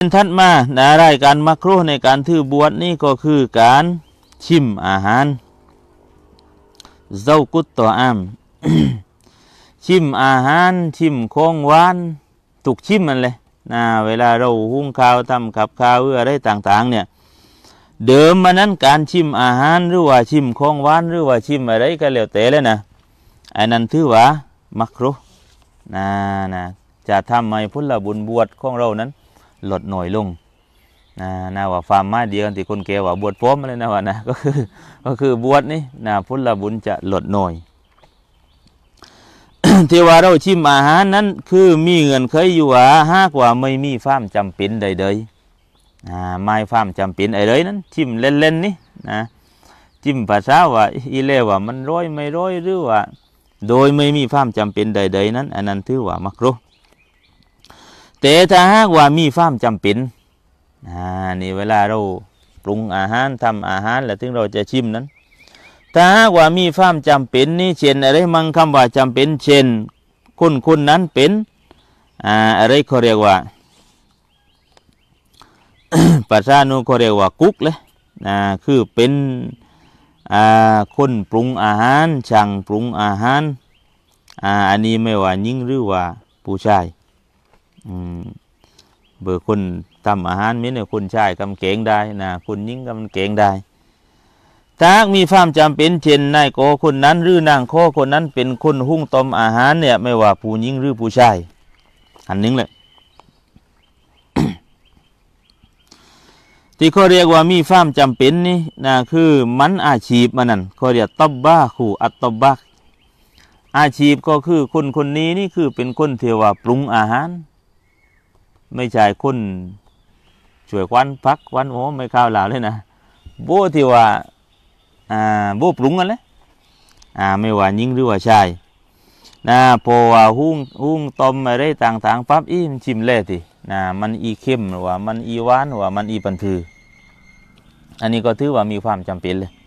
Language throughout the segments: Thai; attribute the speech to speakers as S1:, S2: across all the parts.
S1: ถัดมารายการมักรุในการถือบวชนี่ก็คือการชิมอาหารเจ้ากุตตออาม ชิมอาหารชิมของหวานตุกชิมมันเลยเวลาเราหุงข้าวทำกับข้าวอะไรต่างๆเนี่ยเดิมมานั้นการชิมอาหารหรือว่าชิมของหวานหรือว่าชิมอะไรก็แล้วแต่เลยนะอันนั้นถือว่ามักรุจะทำให้ผลบุญบวชของเรานั้นลดน้อยลงว่าฟาร์มมาเดียวที่คนแก่ว่าบวชพร้อมเลยนะว่านะก็คือบวชนี่ผลบุญจะลดน้อย ที่ว่าเราชิมอาหารนั้นคือมีเงื่อนไขอยู่ว่าหากว่าไม่มีความจำเป็นใดๆไม่ความจำเป็นอะไรนั้นชิมเล่นๆนี่ชิมภาษาว่าอีเล่ว่ามันร้อยไม่ร้อยหรือว่าโดยไม่มีความจำเป็นใดๆนั้นอันนั้นถือว่ามักรุแต่ถ้าหากว่ามีความจำเป็นนี่เวลาเราปรุงอาหารทำอาหารแล้วถึงเราจะชิมนั้นถ้าหากว่ามีความจำเป็นนี่เช่นอะไรมั่งคำว่าจำเป็นเช่นคนนั้นเป็นอะไรเขาเรียกว่า ภาษาโน้นเขาเรียกว่ากุ๊กเลยคือเป็นคนปรุงอาหารช่างปรุงอาหารอันนี้ไม่ว่าหญิงหรือว่าผู้ชายเบอร์คนทำอาหารมีเนี่ยคนชายกำเกงได้คนหญิงกำเกงได้ถ้ามีความจำเป็นเช่นนายโกคนนั้นหรือนางโคคนนั้นเป็นคนหุ้งต้มอาหารเนี่ยไม่ว่าผู้หญิงหรือผู้ชายอันนึงเลย ที่เขาเรียกว่ามีความจำเป็นนี่คือมันอาชีพมันนั่นเขาเรียกตับบาคูอัตตบะอาชีพก็คือคนนี้นี่คือเป็นคนที่ว่าปรุงอาหารไม่ใช่คนช่วยควันพักควันโอ้ไม่ข้าวหลาเลยนะโบที่ว่าโบปรุงกันเลยไม่ว่าหญิงหรือว่าชายพอว่าหุ้งต้มอะไรต่างๆปั๊บมันชิมเล่ทีมันอีเข้มหรือว่ามันอีหวานหรือว่ามันอีปันถืออันนี้ก็ถือว่ามีความจำเป็นเลย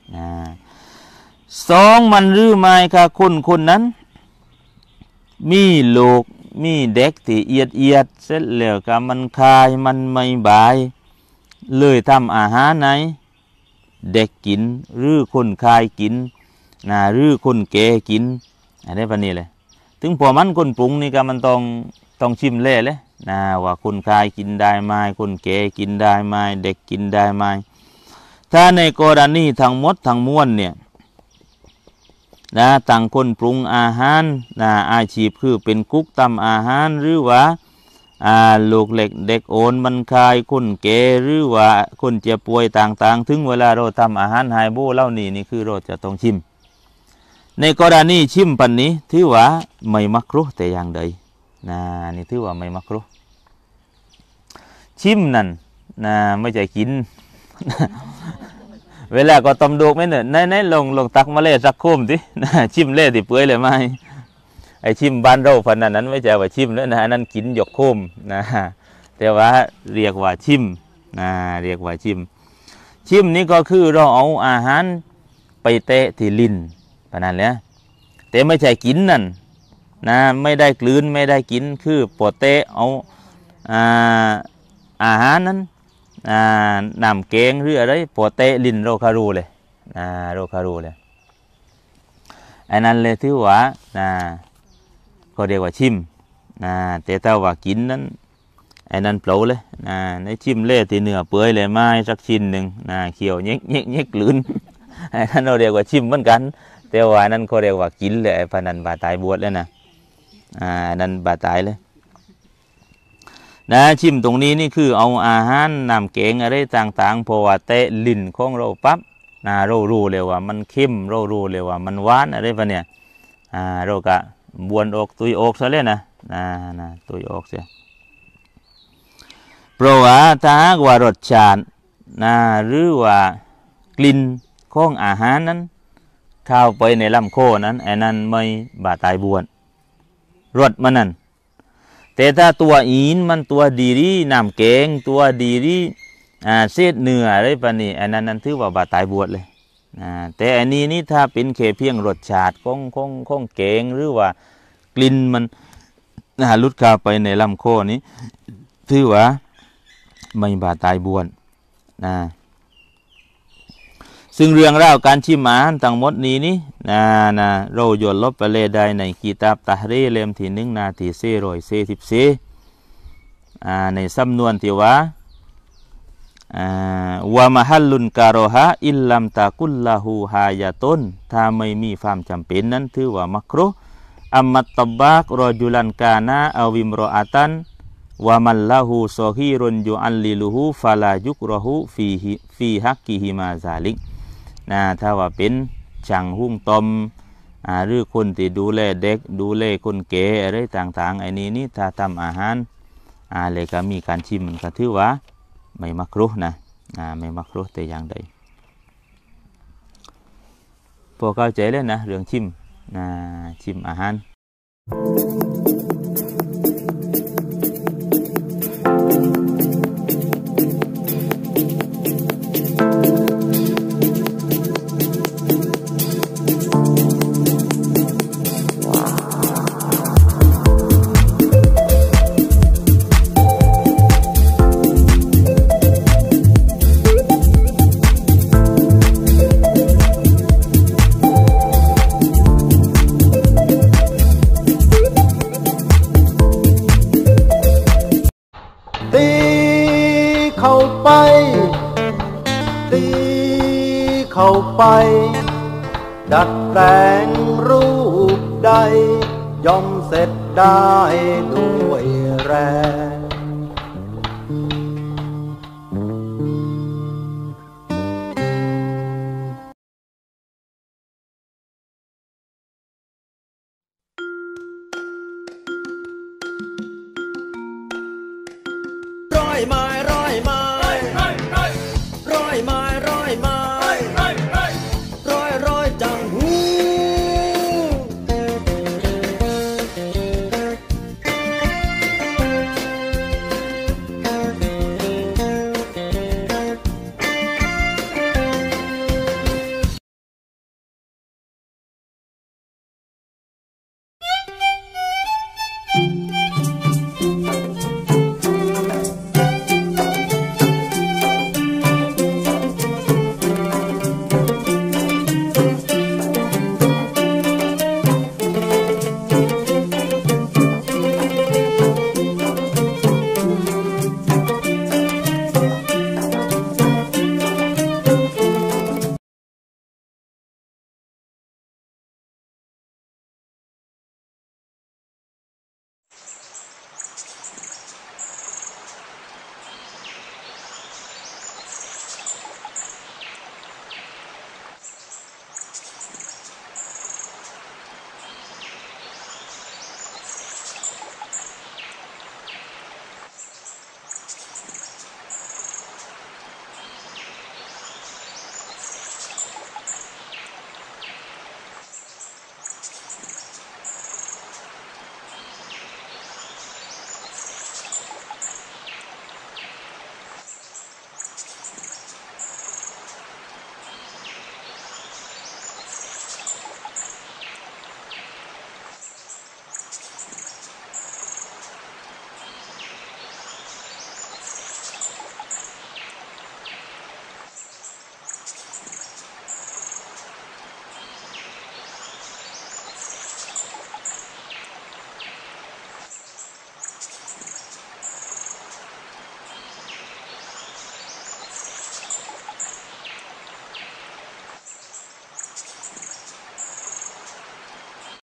S1: สองมันหรือไม่ค่ะคนนั้นมีลูกมีเด็กที่เอียดเสร็จแล้วก็มันคายมันไม่บายเลยทำอาหารไหนเด็กกินหรือคนคายกินหรือคนแก่กินอะไรแบบนี้เลยถึงพอมันคนปรุงนี่ก็มันต้องชิมเล่เลยว่าคนคายกินได้ไหมคนแก่กินได้ไหมเด็กกินได้ไหมถ้าในกรณีทั้งหมดทั้งมวลเนี่ยต่างคนปรุงอาหารอาชีพคือเป็นกุ๊กทำอาหารหรือว่าลูกเล็กเด็กโอนมันคายคนแก่หรือว่าคนเจ็บป่วยต่างๆถึงเวลาเราทำอาหารไฮโบเล่านี่คือเราจะต้องชิมในกรณีชิมปันนี้ถือว่าไม่มักรุแต่อย่างใดนี่ถือว่าไม่มักรุชิมนั่นไม่ใช่กิน เวลาก็ต้มดูกไม่เนี่ยในลงตักมาเล่สักโคมสิชิมเล่ติเปื่อยเลยไหมไอชิมบ้านเราพันนั้นไม่ใช่ว่าชิมแล้วนั่นกินหยกโคมแต่ว่าเรียกว่าชิมเรียกว่าชิมนี่ก็คือเราเอาอาหารไปเตะที่ลิ้นพันนั้นเลยแต่ไม่ใช่กินนั่นไม่ได้กลืนไม่ได้กินคือปวดเตะเอาอาหารนั้นน้ำแกงหรืออะไรปวดเตะลิ้นโรคารูเลยโรคารูเลยอันนั้นเลยถือว่าก็เรียกว่าชิมแต่ถ้าว่ากินนั้นไอ้นั้นเปล่าเลยในชิมเล่ที่เนื้อเปื่อยเลยไม้สักชิ้นหนึ่งเขียวเงี้ยกลืนไอ้นั้นเราเรียกว่าชิมเหมือนกันแต่ว่านั้นเขาเรียกว่ากินเลยพนันบาตายบวชเลยนั้นบาตายเลยชิมตรงนี้นี่คือเอาอาหารน้ำแกงอะไรต่างๆพอว่าเตะลิ้นของเราปั๊บเรารู้เลยว่ามันเค็มเรารู้เลยว่ามันหวานอะไรปะเนี่ยเราก็บวนออกตุยออกซะเลยนะตุยออกเสียเพราะว่าถ้าหากว่ารสชาติหรือว่ากลิ่นของอาหารนั้นเข้าไปในลำคอนั้นไอ้นั้นไม่บาตายบวชรสมันนั่นแต่ถ้าตัวอีนมันตัวดีรีน้ำแกงตัวดีรีเศษเนื้ออะไรปะนี่ไอ้นั้นถือว่าบาตายบวชเลยแต่อันนี้นี่ถ้าเป็นแค่เพียงรสชาติของแกงหรือว่ากลิ่นมันลุดเข้าไปในลำคอนี้ถือว่าไม่บาตายบวนนะซึ่งเรื่องราวการชิมอาหารทั้งหมดนี้นี่นะเราโยนลบไปเลยได้ในกีตาบตะรีเล่มที่1 นาที444ในสำนวนที่ว่าวะมะฮัลลุนการอฮะอิลลัมตะกุลละหูฮายะตุนถ้าไม่มีความจำเป็นนั้นถือว่ามักรุฮ์อัมมัตตบากรอจุลันกานะอาวิมรออาตันวะมันละหูซอฮีรุนยุอัลลิลุหูฟาลายุกรอหูฟีฮักกิฮิมาซาลิกถ้าว่าเป็นช่างหุ้งตมหรือคนที่ดูแลเด็กดูแลคนแก่อะไรต่างๆไอ้นี่ถ้าทำอาหารเลยก็มีการชิมก็ถือว่าไม่มักรุฮ์นะไม่มักรุฮ์แต่อย่างใดพอเข้าใจแล้วนะเรื่องชิมชิมอาหาร
S2: เข้าไปดัดแปลงรูปใดย่อมเสร็จได้ด้วยแรง